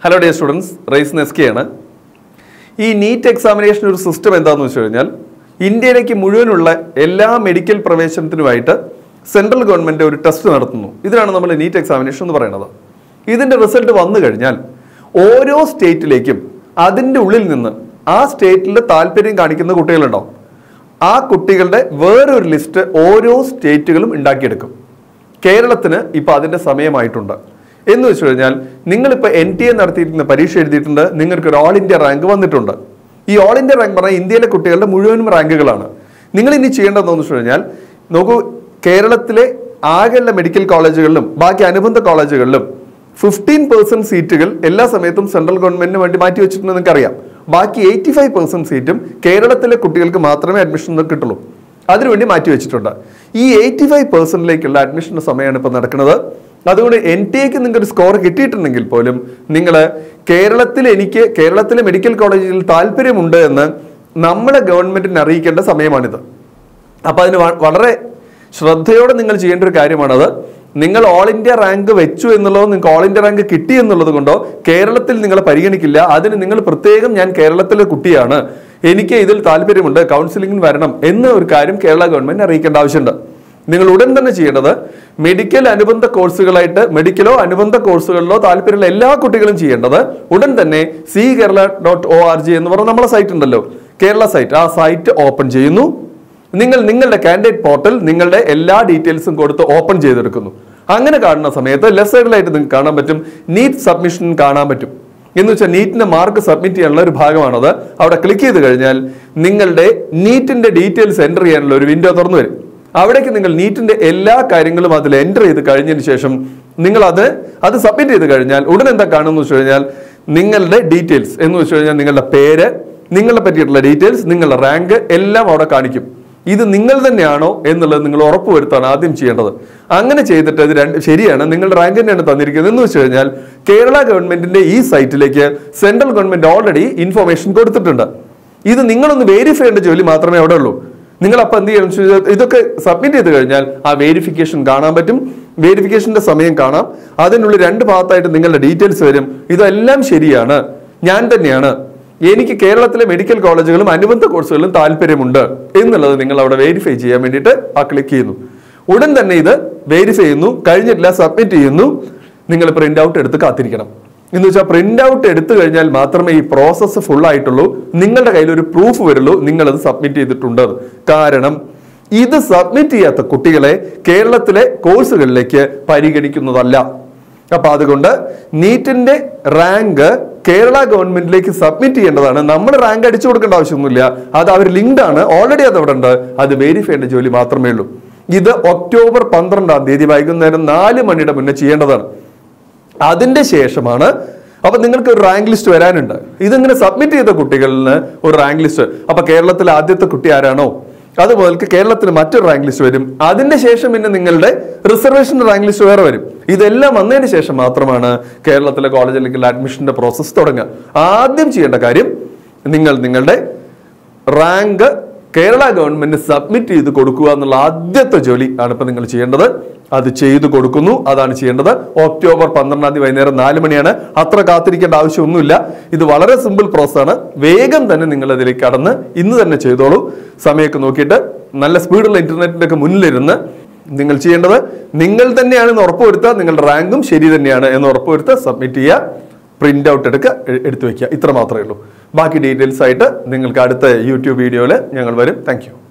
Hello dear students, Race Neskiana. This NEET examination is a system in India medical prevention central government test. This is the NEET examination. This is the result of all state state list all state കേരളത്തിന് ഇപ്പോൾ അതിന്റെ സമയമായിട്ടുണ്ട് എന്ന് വെച്ച് കഴിഞ്ഞാൽ നിങ്ങൾ ഇപ്പോൾ NTA നടത്തിയിരുന്ന പരീക്ഷ എഴുതിയിട്ടുണ്ട് നിങ്ങൾക്ക് ഒരു ഓൾ ഇന്ത്യ റാങ്ക് വന്നിട്ടുണ്ട് ഈ ഓൾ ഇന്ത്യ റാങ്ക് പറഞ്ഞാൽ ഇന്ത്യയിലെ കുട്ടികളുടെ മുഴുവൻ റാങ്കുകളാണ് നിങ്ങൾ ഇനി ചെയ്യേണ്ടതെന്ന് വെച്ച് കഴിഞ്ഞാൽ നോക്കൂ കേരളത്തിലെ ആകെയുള്ള മെഡിക്കൽ കോളേജുകളിലും ബാക്കി അനുബന്ധ കോളേജുകളിലും 15% സീറ്റുകൾ എല്ലാ സമയത്തും സെൻട്രൽ ഗവൺമെന്റിന് വേണ്ടി മാറ്റി വെച്ചിട്ടുണ്ടെന്ന് നിങ്ങൾക്ക് അറിയാം ബാക്കി 85% സീറ്റും കേരളത്തിലെ കുട്ടികൾക്ക് മാത്രമേ അഡ്മിഷൻ കിട്ടുള്ളൂ അതിനുവേണ്ടി മാറ്റി വെച്ചിട്ടുണ്ട് ഈ 85% അഡ്മിഷന്റെ സമയമാണ് ഇപ്പോൾ നടക്കുന്നത് അതുകൊണ്ട് NTAക്ക് നിങ്ങൾക്ക് സ്കോർ കിട്ടിയിട്ടുണ്ടെങ്കിൽ പോലും നിങ്ങൾ കേരളത്തിലെ മെഡിക്കൽ കോളേജിൽ താല്പര്യമുണ്ട് എന്ന് നമ്മുടെ ഗവൺമെന്റിനെ അറിയിക്കേണ്ട സമയമാണിത് അപ്പോൾ അതിന് വളരെ ശ്രദ്ധയോടെ നിങ്ങൾ ചെയ്യേണ്ട ഒരു കാര്യമാണത് നിങ്ങൾ ഓൾ ഇന്ത്യ റാങ്ക് വെച്ചു എന്നുള്ളത് നിങ്ങൾക്ക് ഓൾ ഇന്ത്യ റാങ്ക് കിട്ടി എന്നുള്ളത് കൊണ്ടോ കേരളത്തിൽ നിങ്ങൾ പരിഗണിക്കില്ല അതിന് നിങ്ങൾ പ്രത്യേകം ഞാൻ കേരളത്തിലെ കുട്ടിയാണ് എനിക്ക് ഇതിൽ താല്പര്യമുണ്ട് കൗൺസിലിംഗിന് വരണം എന്ന ഒരു കാര്യം കേരള ഗവൺമെന്റ് അറിയിക്കേണ്ട ആവശ്യമുണ്ട് നിങ്ങൾ ഉടൻ തന്നെ ചെയ്യേണ്ടത് മെഡിക്കൽ അനുബന്ധ കോഴ്സുകളായിട്ട് മെഡിക്കലോ അനുബന്ധ കോഴ്സുകളിലോ താല്പര്യമുള്ള എല്ലാ കുട്ടികളും ചെയ്യേണ്ടത് ഉടൻ തന്നെ cekerala.org എന്ന് പറഞ്ഞ നമ്മുടെ സൈറ്റ് ഉണ്ടല്ലോ കേരള സൈറ്റ് ആ സൈറ്റ് ഓപ്പൺ ചെയ്യുന്നു നിങ്ങളുടെ കാൻഡിഡേറ്റ് പോർട്ടൽ നിങ്ങളുടെ എല്ലാ ഡീറ്റെയിൽസും കൊടുത്ത് ഓപ്പൺ ചെയ്തെടുക്കുന്നു അങ്ങനെ കാണുന്ന സമയത്ത് ലെഫ്റ്റ് സൈഡിലായിട്ട് നിങ്ങൾക്ക് കാണാൻ പറ്റും നീറ്റ് സബ്മിഷൻ കാണാൻ പറ്റും എന്ന് വെച്ചാൽ നീറ്റിന്റെ മാർക്ക് സബ്മിറ്റ് ചെയ്യാനുള്ള ഒരു ഭാഗമാണത് അവിടെ ക്ലിക്ക് ചെയ്ത് കഴിഞ്ഞാൽ നിങ്ങളുടെ നീറ്റിന്റെ ഡീറ്റെയിൽസ് എൻ്റർ ചെയ്യാനുള്ള ഒരു വിൻഡോ തുറന്നു വരും അവിടേക്ക് നിങ്ങൾ നീറ്റിന്റെ എല്ലാ കാര്യങ്ങളും അതിൽ എൻ്റർ ചെയ്ത് കഴിഞ്ഞതിന് ശേഷം നിങ്ങൾ അത് സബ്മിറ്റ് ചെയ്ത് കഴിഞ്ഞാൽ ഉടൻ എന്താ കാണുമെന്ന് വെച്ച് കഴിഞ്ഞാൽ നിങ്ങളുടെ ഡീറ്റെയിൽസ് എന്ന് വെച്ച് കഴിഞ്ഞാൽ നിങ്ങളുടെ പേര് നിങ്ങളെ പറ്റിയിട്ടുള്ള ഡീറ്റെയിൽസ് നിങ്ങളുടെ റാങ്ക് എല്ലാം അവിടെ കാണിക്കും ഇത് നിങ്ങൾ തന്നെയാണോ എന്നുള്ളത് നിങ്ങൾ ഉറപ്പുവരുത്താണ് ആദ്യം ചെയ്യേണ്ടത് അങ്ങനെ ചെയ്തിട്ട് ഇത് ശരിയാണ് നിങ്ങളുടെ റാങ്ക് തന്നെയാണ് തന്നിരിക്കുന്നത് എന്ന് വെച്ച് കഴിഞ്ഞാൽ കേരള ഗവൺമെന്റിന്റെ ഈ സൈറ്റിലേക്ക് സെൻട്രൽ ഗവൺമെന്റ് ഓൾറെഡി ഇൻഫർമേഷൻ കൊടുത്തിട്ടുണ്ട് ഇത് നിങ്ങളൊന്ന് വെരിഫൈ ചെയ്യേണ്ട ജോലി മാത്രമേ അവിടെ ഉള്ളൂ നിങ്ങൾ അപ്പം എന്ത് ചെയ്യണം ഇതൊക്കെ സബ്മിറ്റ് ചെയ്ത് കഴിഞ്ഞാൽ ആ വെരിഫിക്കേഷൻ കാണാൻ പറ്റും വെരിഫിക്കേഷന്റെ സമയം കാണാം അതിനുള്ളിൽ രണ്ട് ഭാഗത്തായിട്ട് നിങ്ങളുടെ ഡീറ്റെയിൽസ് വരും ഇതെല്ലാം ശരിയാണ് ഞാൻ തന്നെയാണ് എനിക്ക് കേരളത്തിലെ മെഡിക്കൽ കോളേജുകളും അനുബന്ധ കോഴ്സുകളിലും താല്പര്യമുണ്ട് എന്നുള്ളത് നിങ്ങൾ അവിടെ വെരിഫൈ ചെയ്യാൻ വേണ്ടിയിട്ട് ആ ക്ലിക്ക് ചെയ്യുന്നു ഉടൻ തന്നെ ഇത് വെരിഫൈ ചെയ്യുന്നു കഴിഞ്ഞിട്ടില്ല സബ്മിറ്റ് ചെയ്യുന്നു നിങ്ങൾ പ്രിന്റ് ഔട്ട് എടുത്ത് കാത്തിരിക്കണം എന്ന് വെച്ചാൽ പ്രിന്റ് ഔട്ട് എടുത്തു കഴിഞ്ഞാൽ മാത്രമേ ഈ പ്രോസസ്സ് ഫുൾ ആയിട്ടുള്ളൂ നിങ്ങളുടെ കയ്യിൽ ഒരു പ്രൂഫ് വരുള്ളൂ നിങ്ങളത് സബ്മിറ്റ് ചെയ്തിട്ടുണ്ട് കാരണം ഇത് സബ്മിറ്റ് ചെയ്യാത്ത കുട്ടികളെ കേരളത്തിലെ കോഴ്സുകളിലേക്ക് പരിഗണിക്കുന്നതല്ല അപ്പൊ അതുകൊണ്ട് നീറ്റിന്റെ റാങ്ക് കേരള ഗവൺമെന്റിലേക്ക് സബ്മിറ്റ് ചെയ്യേണ്ടതാണ് നമ്മുടെ റാങ്ക് അടിച്ചു കൊടുക്കേണ്ട ആവശ്യമൊന്നുമില്ല അത് അവർ ലിങ്ക്ഡ് ആണ് ഓൾറെഡി അത് അവിടെ ഉണ്ട് അത് വെരിഫൈ ചെയ്യേണ്ട ജോലി മാത്രമേ ഉള്ളൂ ഇത് ഒക്ടോബർ 12 വൈകുന്നേരം 4 മണിയുടെ മുന്നേ ചെയ്യേണ്ടതാണ് അതിന്റെ ശേഷമാണ് അപ്പൊ നിങ്ങൾക്ക് ഒരു റാങ്ക് ലിസ്റ്റ് വരാനുണ്ട് ഇതിങ്ങനെ സബ്മിറ്റ് ചെയ്ത കുട്ടികളിന് ഒരു റാങ്ക് ലിസ്റ്റ് അപ്പൊ കേരളത്തിലെ ആദ്യത്തെ കുട്ടി ആരാണോ അതുപോലെ കേരളത്തിന് മറ്റൊരു റാങ്ക് ലിസ്റ്റ് വരും അതിന്റെ ശേഷം പിന്നെ നിങ്ങളുടെ റിസർവേഷൻ റാങ്ക് ലിസ്റ്റ് വേറെ വരും ഇതെല്ലാം വന്നതിന് ശേഷം മാത്രമാണ് കേരളത്തിലെ കോളേജിലേക്ക് അഡ്മിഷന്റെ പ്രോസസ്സ് തുടങ്ങുക ആദ്യം ചെയ്യേണ്ട കാര്യം നിങ്ങളുടെ റാങ്ക് കേരള ഗവൺമെന്റ് സബ്മിറ്റ് ചെയ്ത് കൊടുക്കുക എന്നുള്ള ആദ്യത്തെ ജോലി ആണ് ഇപ്പൊ നിങ്ങൾ ചെയ്യേണ്ടത് അത് ചെയ്തു കൊടുക്കുന്നു അതാണ് ചെയ്യേണ്ടത് ഒക്ടോബർ 12 വൈകുന്നേരം 4 മണിയാണ് അത്ര കാത്തിരിക്കേണ്ട ആവശ്യമൊന്നുമില്ല ഇത് വളരെ സിമ്പിൾ പ്രോസസ് ആണ് വേഗം തന്നെ നിങ്ങൾ അതിലേക്ക് കടന്ന് ഇന്ന് തന്നെ ചെയ്തോളൂ സമയമൊക്കെ നോക്കിയിട്ട് നല്ല സ്പീഡുള്ള ഇന്റർനെറ്റിന്റെ ഒക്കെ മുന്നിലിരുന്ന് നിങ്ങൾ ചെയ്യേണ്ടത് നിങ്ങൾ തന്നെയാണെന്ന് ഉറപ്പുവരുത്തുക നിങ്ങളുടെ റാങ്കും ശരി തന്നെയാണ് എന്ന് ഉറപ്പുവരുത്തുക സബ്മിറ്റ് ചെയ്യുക പ്രിന്റ് ഔട്ട് എടുത്ത് വെക്കുക ഇത്ര മാത്രമേ ഉള്ളൂ ബാക്കി ഡീറ്റെയിൽസ് ആയിട്ട് നിങ്ങൾക്ക് അടുത്ത യൂട്യൂബ് വീഡിയോയിൽ ഞങ്ങൾ വരും താങ്ക് യു